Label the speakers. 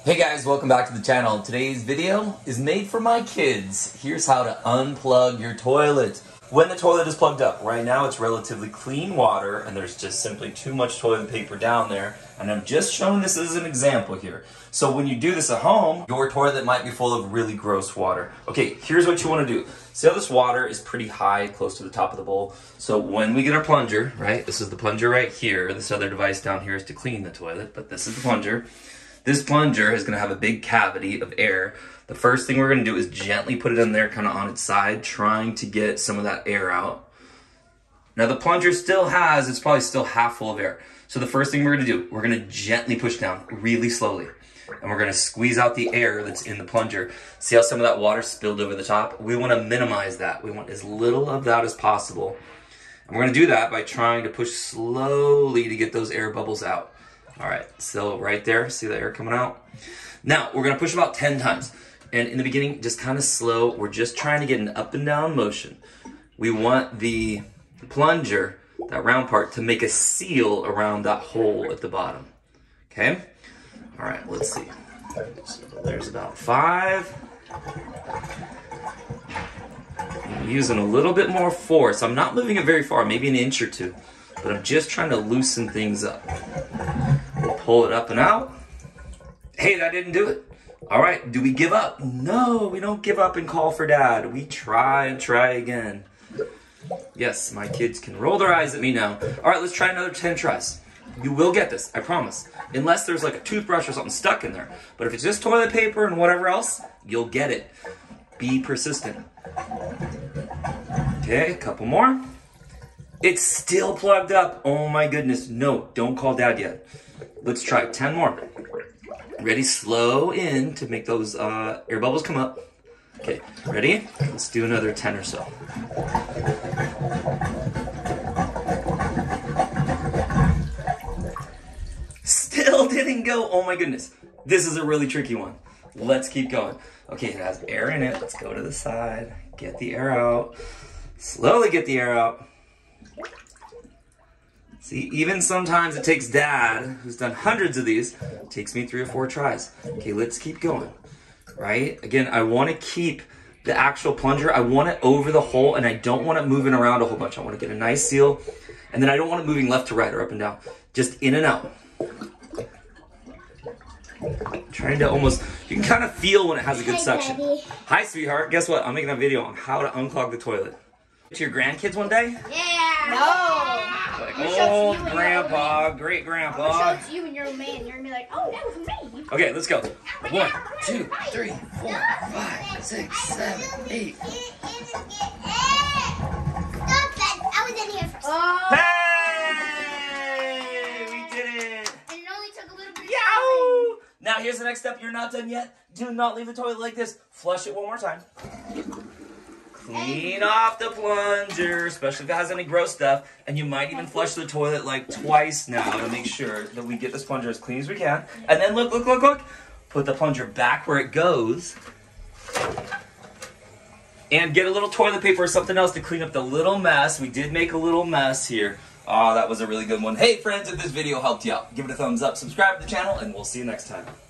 Speaker 1: Hey guys, welcome back to the channel. Today's video is made for my kids. Here's how to unplug your toilet. When the toilet is plugged up, right now it's relatively clean water and there's just simply too much toilet paper down there. And I'm just showing this as an example here. So when you do this at home, your toilet might be full of really gross water. Okay, here's what you want to do. See how this water is pretty high, close to the top of the bowl? So when we get our plunger, right, this is the plunger right here. This other device down here is to clean the toilet, but this is the plunger. This plunger is going to have a big cavity of air. The first thing we're going to do is gently put it in there kind of on its side, trying to get some of that air out. Now the plunger still has, it's probably still half full of air. So the first thing we're going to do, we're going to gently push down really slowly. And we're going to squeeze out the air that's in the plunger. See how some of that water spilled over the top? We want to minimize that. We want as little of that as possible. And we're going to do that by trying to push slowly to get those air bubbles out. All right, so right there, see the air coming out? Now, we're gonna push about 10 times. And in the beginning, just kind of slow. We're just trying to get an up and down motion. We want the plunger, that round part, to make a seal around that hole at the bottom, okay? All right, let's see. So there's about 5. I'm using a little bit more force. I'm not moving it very far, maybe an inch or 2, but I'm just trying to loosen things up. Pull it up and out. Hey, that didn't do it. All right, do we give up? No, we don't give up and call for dad. We try and try again. Yes, my kids can roll their eyes at me now. All right, let's try another 10 tries. You will get this, I promise. Unless there's like a toothbrush or something stuck in there. But if it's just toilet paper and whatever else, you'll get it. Be persistent. Okay, a couple more. It's still plugged up. Oh my goodness. No, don't call dad yet. Let's try 10 more. Ready? Slow in to make those air bubbles come up. Okay, ready? Let's do another 10 or so. Still didn't go. Oh my goodness. This is a really tricky one. Let's keep going. Okay, it has air in it. Let's go to the side. Get the air out. Slowly get the air out. See, even sometimes it takes dad, who's done hundreds of these, it takes me 3 or 4 tries. Okay, let's keep going, right? Again, I want to keep the actual plunger, I want it over the hole, and I don't want it moving around a whole bunch. I want to get a nice seal, and then I don't want it moving left to right or up and down. Just in and out. Trying to almost, you can kind of feel when it has a good suction.
Speaker 2: Daddy.
Speaker 1: Hi, sweetheart. Guess what? I'm making a video on how to unclog the toilet. To your grandkids one day?
Speaker 2: Yeah. No.
Speaker 1: Like, old grandpa, great grandpa.
Speaker 2: I'm gonna show it to you and you're a man. You're gonna be like, oh, that was me.
Speaker 1: Okay, let's go. 1, 2, 3, 4, 5, 6, 7, 8.
Speaker 2: Stop that. I was in here first. Oh.
Speaker 1: Hey! We did it!
Speaker 2: And it only took a little bit of
Speaker 1: Yow! Now here's the next step. You're not done yet. Do not leave the toilet like this. Flush it one more time. Clean off the plunger, especially if it has any gross stuff. And you might even flush the toilet like twice now to make sure that we get this plunger as clean as we can. And then look, look, look, look. Put the plunger back where it goes. And get a little toilet paper or something else to clean up the little mess. We did make a little mess here. Oh, that was a really good one. Hey friends, if this video helped you out, give it a thumbs up, subscribe to the channel, and we'll see you next time.